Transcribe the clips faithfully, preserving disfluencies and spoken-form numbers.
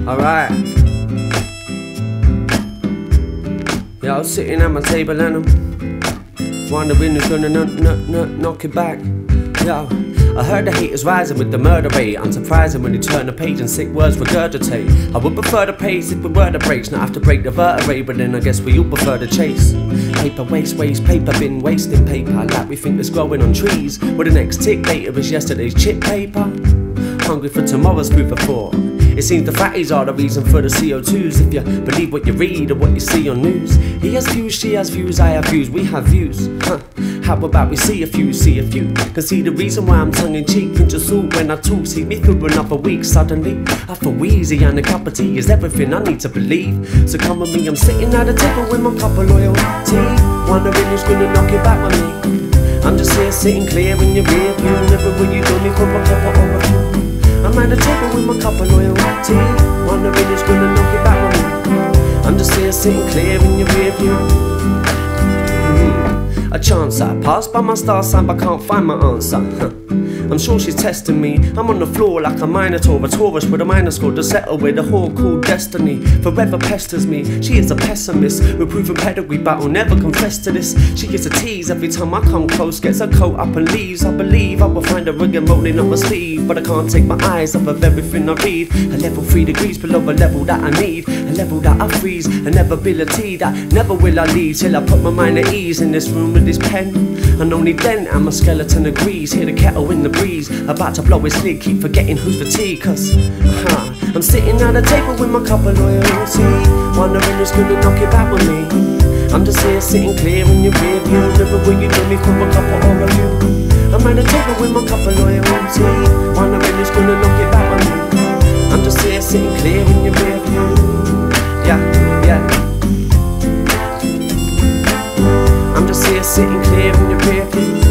Alright. Yeah, I was sitting at my table and I'm wondering who's gonna n n n knock it back. Yo, I heard the haters rising with the murder rate. Unsurprising when you turn the page and sick words regurgitate. I would prefer the pace if we were the breaks, not have to break the vertebrae, but then I guess we all prefer the chase. Paper waste, waste, paper bin, wasting paper like we think it's growing on trees. Well, the next tick later is yesterday's chip paper. Hungry for tomorrow's food for thought. It seems the fatties are the reason for the C O twos. If you believe what you read or what you see on news. He has views, she has views, I have views, we have views. Huh. How about we see a few, see a few. Can see the reason why I'm tongue in cheek. Pinch of salt when I talk, see me through another week. Suddenly I feel wheezy and a cup of tea is everything I need to believe. So come with me, I'm sitting at a table with my cup of loyalty, wondering who's gonna knock it back with me. I'm just here sitting clear in your rear view. Never will you do me for a cup or a few. I'm at the table with my cup of loyalty, wondering who's gonna knock it back with me. I'm just here sitting clear in your rear view. Mm-hmm. A chance that I passed by my star sign but can't find my answer. Huh. I'm sure she's testing me. I'm on the floor like a minotaur, a Taurus with a minor score to settle with a whore called destiny. Forever pesters me. She is a pessimist with proven pedigree, but I'll never confess to this. She is a tease every time I come close. Gets her coat up and leaves. I believe I will find her again rolling up my sleeve, but I can't take my eyes off of everything I read. A level three degrees below a level that I need. A level that I freeze. An ability that never will I leave till I put my mind at ease in this room with this pen. And only then am my skeleton agrees. Hear the kettle in the breeze, about to blow his lid, keep forgetting who's for tea. Cause uh, I'm sitting at a table with my cup of loyalty, wondering who's gonna knock it back with me. I'm just here sitting clear in your rear view. Never will you do me for a couple or a few. I'm at a table with my cup of loyalty, wondering who's gonna knock it back with me. I'm just here sitting clear in your rear view. Yeah, yeah. I'm just here sitting clear in your rear view.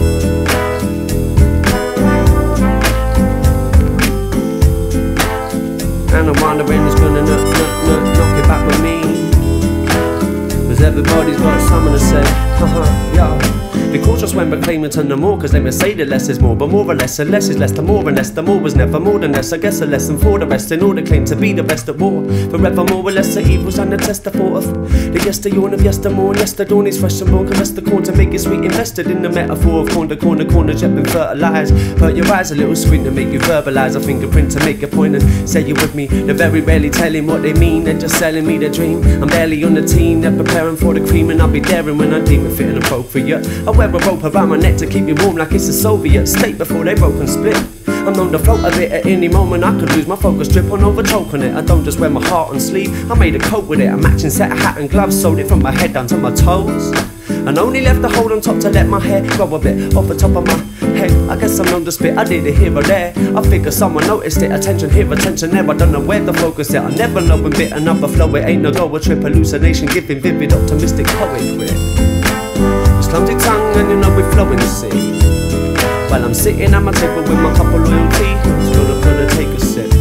And I'm wondering who's gonna knock, knock, knock, knock it back with me. Cause everybody's got something to say. Haha, yeah. Be cautious when proclaiming to no more, cause they may say the less is more, but more or less, and less is less, the more and less, the more was never more than less. I guess a lesson for the rest in order claim to be the best at war. Forever more or less the evils and the test the thought of the yesteryear of yestermore, and yesterdawn is fresh and born. Caress the corn to make it sweet, invested in the metaphor of corn to corner, corners yet been fertilized. Hurt your eyes a little screen to make you verbalize, a fingerprint to make a point and say you with me. They're very rarely telling what they mean, they're just selling me the dream. I'm barely on the team, they're preparing for the cream, and I'll be daring when I deem it fit and appropriate. I wear a rope around my neck to keep me warm like it's a Soviet state before they broke and split. I'm known to float a bit at any moment. I could lose my focus, drip on over choke on it. I don't just wear my heart on sleeve, I made a coat with it. A matching set of hat and gloves, sewed it from my head down to my toes. And only left the hole on top to let my hair grow a bit off the top of my head. I guess I'm known to spit, I did it here or there. I figure someone noticed it, attention here, attention there. I don't know where the focus is, I never know when bit enough of flow. It ain't no go, a trip, hallucination, giving vivid, optimistic poet grit. It's clumsy tongue and you know we're flowing, see. While I'm sitting at my table with my cup of loyalty, still not gonna take a sip.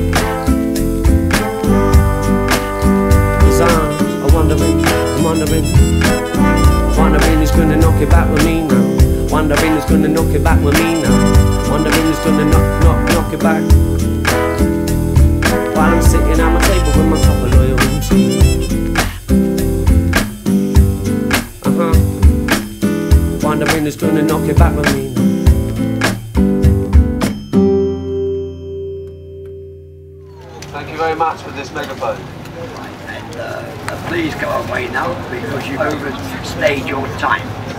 Cause I'm, I'm wondering, I'm wondering, wondering who's gonna knock it back with me now. Wondering who's gonna knock it back with me now. Wondering who's gonna knock, knock, knock it back. While I'm sitting at my table with my cup of loyalty. Wondering who's gonna knock it back with me. Thank you very much for this megaphone. And uh, please go away now because you've overstayed your time.